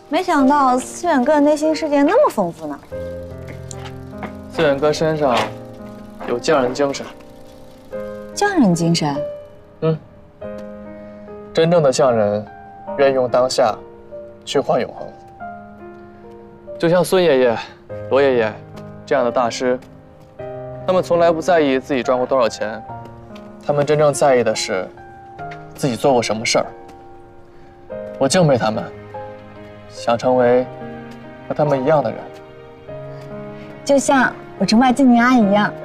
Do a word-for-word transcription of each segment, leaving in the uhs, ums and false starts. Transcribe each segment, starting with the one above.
没想到思远哥的内心世界那么丰富呢。 思远哥身上有匠人精神。 匠人精神？ 嗯，真正的匠人愿用当下去换永恒。就像孙爷爷、罗爷爷这样的大师，他们从来不在意自己赚过多少钱，他们真正在意的是自己做过什么事儿。我敬佩他们，想成为和他们一样的人， 就像我崇拜静宁阿姨一样。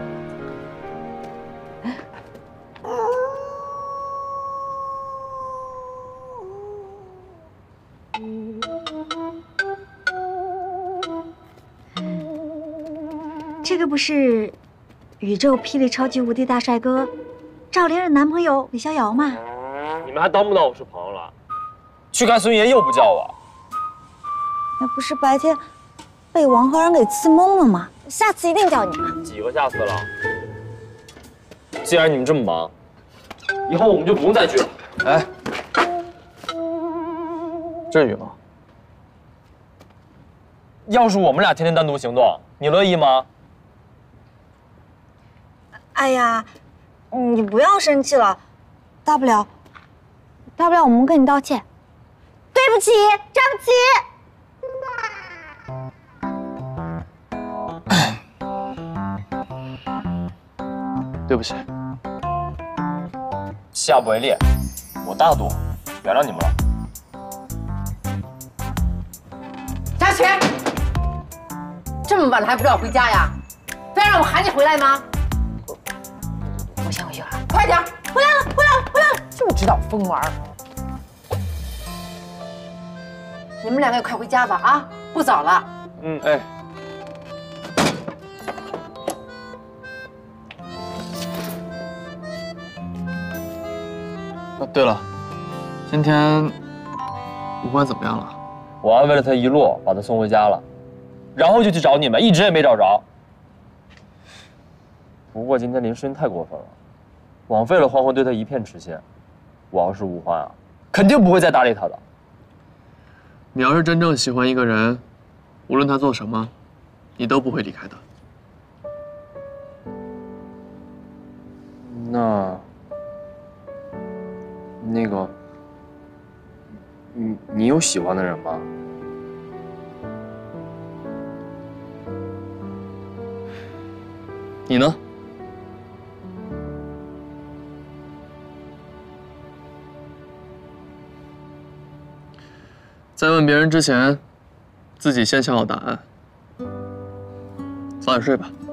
这个不是宇宙霹雳超级无敌大帅哥赵灵儿男朋友李逍遥吗？ 你们还当不当我是朋友了？去看孙爷又不叫我。 那不是白天被王浩然给刺懵了吗？下次一定叫你们。 几个下次了？既然你们这么忙，以后我们就不用再聚了。 哎，至于吗？ 要是我们俩天天单独行动，你乐意吗？ 哎呀，你不要生气了，大不了，大不了我们跟你道歉。对不起，张琪。 对不起。 下不为例，我大度，原谅你们了。 佳琪，这么晚了还不知道回家呀？非要让我喊你回来吗？我先回去了，快点，回来了，回来了，回来了，就知道疯玩。你们两个也快回家吧，啊，不早了。 嗯，哎。哦，对了，今天无关怎么样了？ 我安慰了他一路，把他送回家了，然后就去找你们，一直也没找着。不过今天林诗音太过分了，枉费了欢欢对他一片痴心。我要是吴欢啊，肯定不会再搭理他的。 你要是真正喜欢一个人，无论他做什么，你都不会离开他。 那，那个，你你有喜欢的人吗？ 你呢？在问别人之前，自己先想好答案。早点睡吧。